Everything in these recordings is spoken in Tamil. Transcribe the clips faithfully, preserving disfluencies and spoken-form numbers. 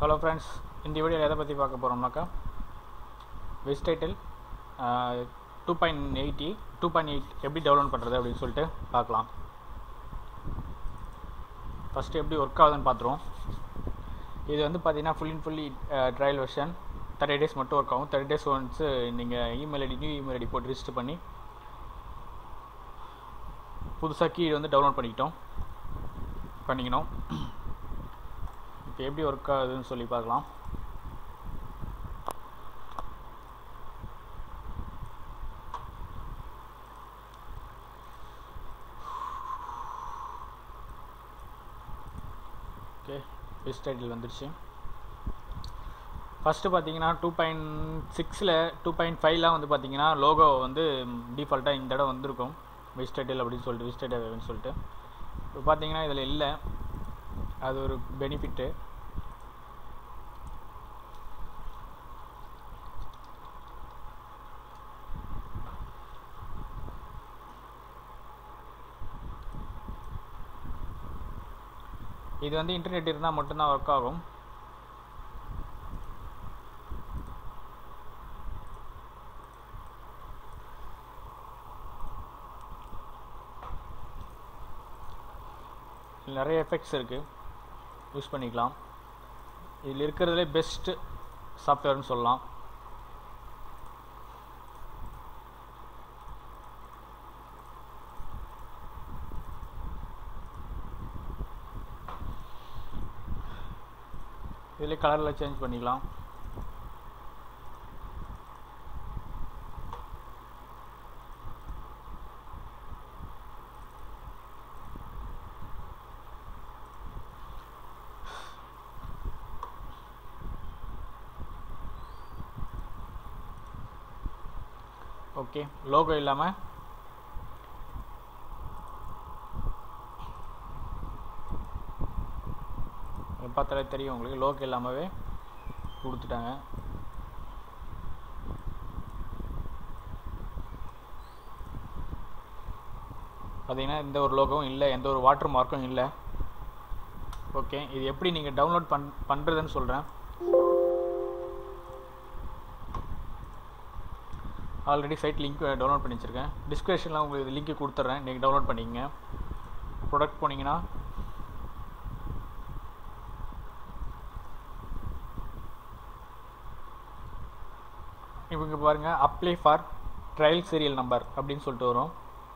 ஹலோ ஃப்ரெண்ட்ஸ், இந்த வீடியோவில் எதை பற்றி பார்க்க போகிறோம்னாக்கா வெஸ்டைட்டில் two point eighty two point eight எப்படி டவுன்லோட் பண்ணுறது அப்படின்னு சொல்லிட்டு பார்க்கலாம். ஃபஸ்ட்டு எப்படி ஒர்க் ஆகுதுன்னு பார்த்துருவோம். இது வந்து பார்த்தீங்கன்னா full and fully trial version. Thirty days மட்டும் ஒர்க் ஆகும். தேர்ட்டி டேஸ் ஒன்ஸு நீங்கள் email ID new email ID போட்டு ரிஜிஸ்டர் பண்ணி புதுசாக கீ வந்து டவுன்லோட் பண்ணிக்கிட்டோம் பண்ணிக்கணும். இப்போ எப்படி ஒர்க் ஆகுதுன்னு சொல்லி பார்க்கலாம். ஓகே, வெஸ்டைட்டில் வந்துடுச்சு. ஃபஸ்ட்டு பார்த்தீங்கன்னா டூ பாயிண்ட் சிக்ஸில் டூ பாயிண்ட் ஃபைவ்லாம் வந்து பார்த்தீங்கன்னா லோகோ வந்து டிஃபால்ட்டாக இந்த இடம் வந்திருக்கும், வெஸ்டைட்டில் அப்படின்னு சொல்லிட்டு வெஸ்டைட்டில் அப்படின்னு சொல்லிட்டு. இப்போ பார்த்தீங்கன்னா இதில் இல்லை, அது ஒரு பெனிஃபிட்டு. இது வந்து இன்டர்நெட் இருந்தால் மட்டும்தான் ஒர்க் ஆகும். நிறைய எஃபெக்ட்ஸ் இருக்குது, யூஸ் பண்ணிக்கலாம். இதில் இருக்கிறதுலே பெஸ்ட்டு சாஃப்ட்வேர்னு சொல்லலாம். இதில் கலரில் சேஞ்ச் பண்ணிக்கலாம். ஓகே, லோகோ இல்லாமல் பார்த்தாலே தெரியும் உங்களுக்கு, லோகோ இல்லாமவே கொடுத்துட்டாங்க. பார்த்தீங்கன்னா எந்த ஒரு லோகோவும் இல்லை, எந்த ஒரு வாட்டர் மார்க்கும் இல்லை. ஓகே, இது எப்படி நீங்கள் டவுன்லோட் பண் பண்ணுறதுன்னு சொல்கிறேன். ஆல்ரெடி சைட் லிங்க் டவுன்லோட் பண்ணி வச்சுருக்கேன். டிஸ்கிரிப்ஷனில் உங்களுக்கு இது லிங்க் கொடுத்துட்றேன், நீங்கள் டவுன்லோட் பண்ணிக்கங்க. ப்ராடக்ட் போனீங்கன்னா இவங்க பாருங்கள், apply for trial serial number அப்படின்னு சொல்லிட்டு வரும்.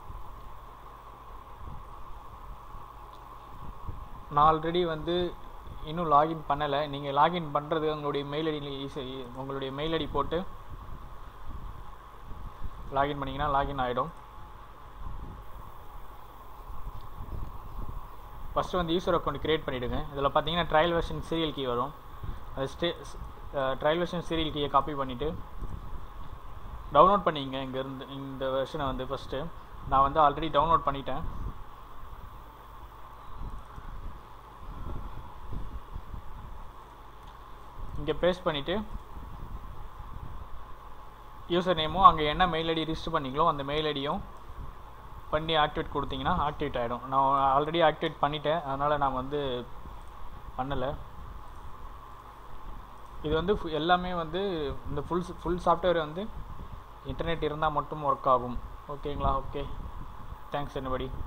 நான் ஆல்ரெடி வந்து இன்னும் லாகின் பண்ணலை. நீங்கள் லாகின் பண்ணுறது உங்களுடைய மெயில் ஐடி உங்களுடைய மெயில் ஐடி போட்டு லாகின் பண்ணிங்கன்னா லாகின் ஆகிடும். ஃபஸ்ட்டு வந்து யூசர் அக்கௌண்ட் க்ரியேட் பண்ணிவிடுங்க. இதில் பார்த்தீங்கன்னா ட்ரையல் வெர்ஷன் சீரியல் கீ வரும். அது ஸ்டே ட்ரையல் வெர்ஷன் சீரியல் கீயை காப்பி பண்ணிவிட்டு டவுன்லோட் பண்ணிங்க. இங்கேருந்து இந்த வெர்ஷனை வந்து ஃபஸ்ட்டு நான் வந்து ஆல்ரெடி டவுன்லோட் பண்ணிட்டேன். இங்கே பேஸ்ட் பண்ணிவிட்டு யூசர் நேமும் அங்கே என்ன மெயில் ஐடி ரிஜிஸ்டர் பண்ணிங்களோ அந்த மெயில் ஐடியும் பண்ணி ஆக்டிவேட் கொடுத்தீங்கன்னா ஆக்டிவேட் ஆகிடும். நான் ஆல்ரெடி ஆக்டிவேட் பண்ணிட்டேன், அதனால் நான் வந்து பண்ணலை. இது வந்து எல்லாமே வந்து இந்த ஃபுல் ஃபுல் சாஃப்ட்வேர் வந்து இன்டர்நெட் இருந்தால் மட்டும் ஒர்க் ஆகும். ஓகேங்களா? Okay, thanks anybody.